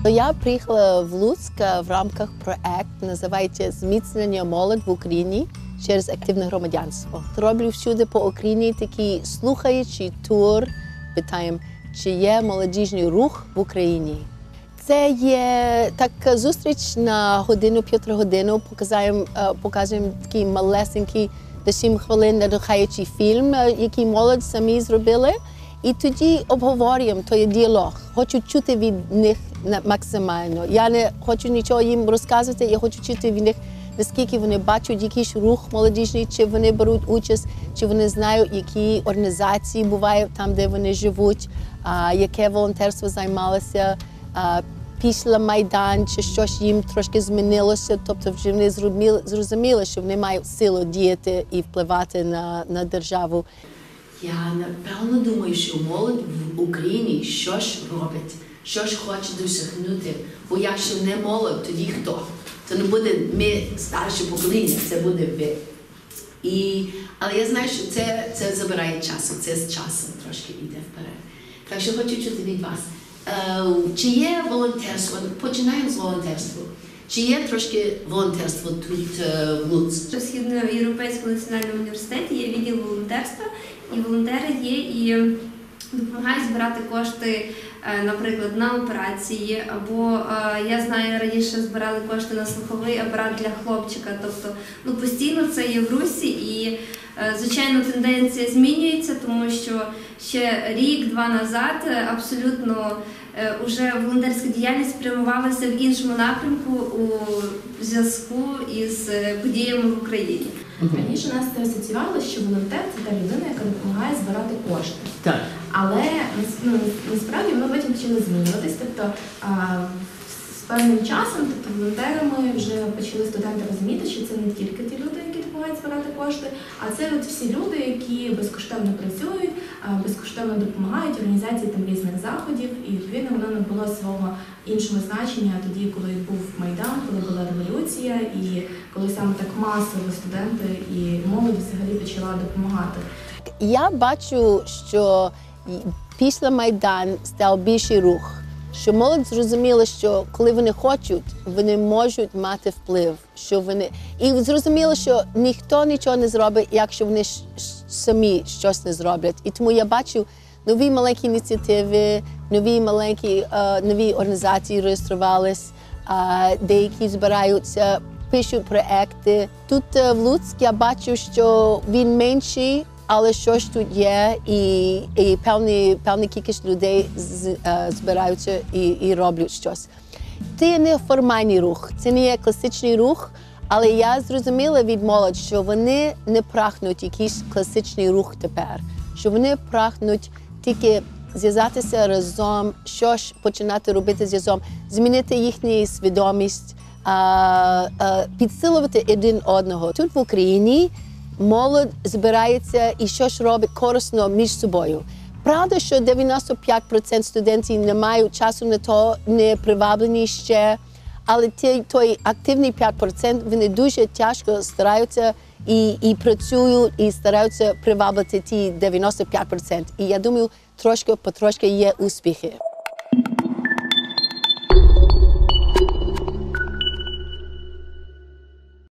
Я приїхала в Луцьк в рамках проекту, називається «Зміцнення молоді в Україні через активне громадянство». Роблю всюди по Україні такий слухаючий тур, питаємо, чи є молодіжний рух в Україні. Це є така зустріч на годину, півтора години, показуємо такий малесенький до 7 хвилин надихаючий фільм, який молодь самі зробили. І тоді обговорюємо, то є діалог. Хочу чути від них максимально. Я не хочу нічого їм розказувати, я хочу чути від них, наскільки вони бачать якийсь рух молодіжний, чи вони беруть участь, чи вони знають, які організації бувають там, де вони живуть, яке волонтерство займалося після Майдану, чи щось їм трошки змінилося, тобто вже вони зрозуміли, що вони мають силу діяти і впливати на державу. Я напевно думаю, що молодь в Україні щось робить, щось хоче досягнути, бо якщо не молодь, тоді хто? То не буде ми, старше покоління, це буде ви. Але я знаю, що це забирає часу, це з часом трошки йде вперед. Так що хочу чути від вас. Чи є волонтерство? Починаємо з волонтерства. Чи є трошки волонтерство тут в Луцьку? В Східноєвропейському національному університеті є відділ волонтерства, і волонтери є і допомагають збирати кошти, наприклад, на операції, або я знаю, раніше збирали кошти на слуховий апарат для хлопчика. Тобто, постійно це є в русі, і, звичайно, тенденція змінюється, тому що ще рік-два назад абсолютно уже волонтерська діяльність спрямувалася в іншому напрямку у зв'язку із подіями в Україні. Раніше нас це асоціювалося, що волонтер – це та людина, яка допомагає збирати кошти. Так. Але насправді ми потім почали змінюватись. Тобто з певним часом, волонтерами вже почали студенти розуміти, що це не тільки ті люди, які допомагають збирати кошти, а це всі люди, які безкоштовно працюють, безкоштовно допомагають організації різних заходів. І відповідно воно набуло свого іншого значення тоді, коли був Майдан, коли була революція і коли саме так масово студенти і молодь взагалі почала допомагати. Я бачу, що після Майдану став більший рух, що молодь зрозуміла, що коли вони хочуть, вони можуть мати вплив. І зрозуміло, що ніхто нічого не зробить, якщо вони самі щось не зроблять. І тому я бачу нові маленькі ініціативи, нові організації реєструвались, деякі збираються, пишуть проекти. Тут в Луцьку я бачу, що він менший, але щось тут є, і певна кількість людей збираються і роблять щось. Це не формальний рух, це не є класичний рух, але я зрозуміла від молоді, що вони не прагнуть якийсь класичний рух тепер, що вони прагнуть тільки зв'язатися разом, щось починати робити разом, змінити їхню свідомість, підсилувати один одного. Тут в Україні молодь збирається і щось робить корисно між собою. Правда, що 95% студентів не мають часу на то, не приваблені ще, але той активний 5%, вони дуже тяжко стараються і працюють, і стараються привабити ті 95%. І я думаю, трошки-потрошки є успіхи.